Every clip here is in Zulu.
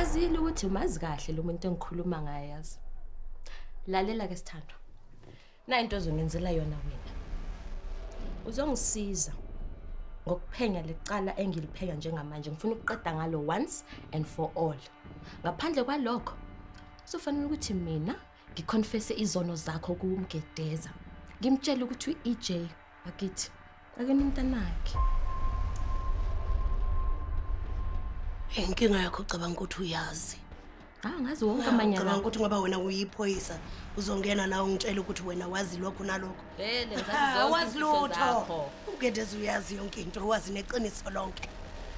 Ngiyazile ukuthi umazi kahle lo muntu engikhuluma ngaye yazi. Lalela ke Sithandwa. Na into ozongenzela yona wena. Uzongisiza ngokuphenya lecala engiliphenya njengamanje. Ngifuna ukuqeda ngalo once and for all. Ngaphandle kwalokho uzofanele ukuthi mina ngiconfesse izono zakho kuMgedeza. Ngimtshela ukuthi uEJ bakithi akena umntanakhe. Inkinga yakho cabanga ukuthi uyazi. Ngazi wonke amanyala. Cabanga ukuthi ngoba wena uyiphoyisa uzongena nawe ungitshela ukuthi wena wazi lokho nalokho. Vele ngazi zonke wazi lutho. Umgedeza uyazi yonke into, wazi neqiniso lonke.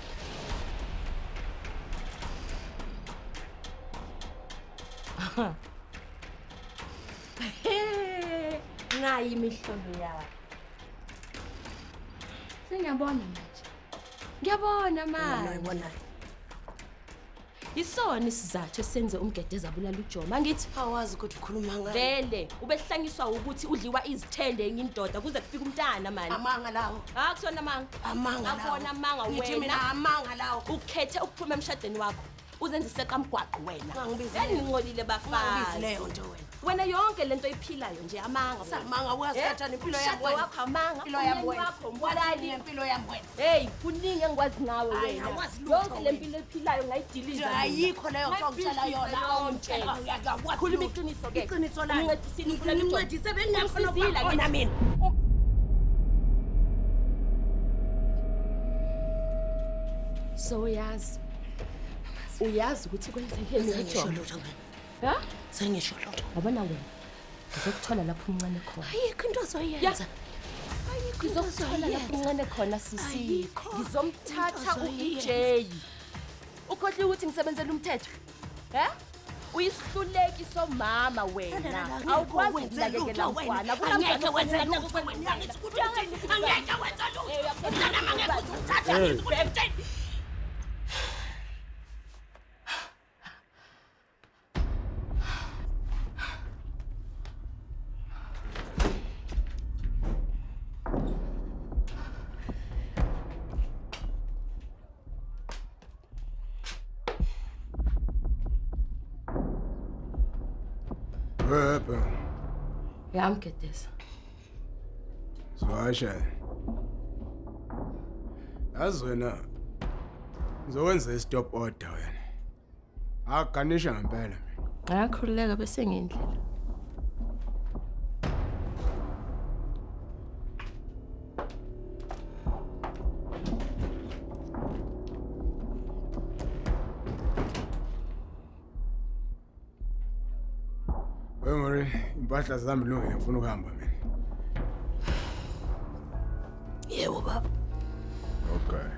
Ngayi imihlobo yakho. Sengiyabona manje. Ngiyabona manje. Uyibona. Isona isizathu esenze uMgedeza abulala uJomo. Angithi awazi ukuthi ukhuluma ngani. Vele ubehlangiswa ukuthi udliwa izithende enye indoda kuze kufike umntana manje. Amanga lawo. Kusona amanga. Amanga lawo. Akona amanga wena. Ngithi mina amanga lawo. Ukhethe ukuphuma emshadweni wakho. Uzenze iseqamgwaqo wena. Ngangibizile. Ngingcolile bafazi. Ngangibizile leyo nto wena. Wena yonke lento iphilayo nje amanga. Samanga uyasithatha impilo yami wena. Wakho amanga. Impilo yami wena. Wakho mbulali impilo yami wena. Hey, kuningi engikwazi nawe wena. Yonke le lempilo ephilayo ngayidiliza. Ayikho leyo nto ngitshela yona. Khuluma iqiniso ke. Iqiniso la. Ngincedisile Ngincedise bengingafuna ukubona mina. So uyazi ukuthi kwenzekeni uJomo. Ha? Sengisho lutho. Yabona wena. Ngizokuthola lapho umncane khona. Ayikho into ozoyenza. Ngizokuthola lapho umncane khona sisi. Ngizomthatha uEJ. Ukhohle ukuthi ngisebenzele umthetho. He? Uyisihluleki somama wena. Awukwazi ukunakekela umntwana. Angeke wenze lutho wena. Angeke wenze lutho. Umntana mangeke uthatha ngizokuthatha. Ya Mgedeza. Swasha. Azwena. Ngizokwenza istop order wena. Akaganisha ngempela mina. Ngakhululeka bese ngendlela. Wengore impahla zami lungile ngifuna ukuhamba mina. Yebo baba. Okay.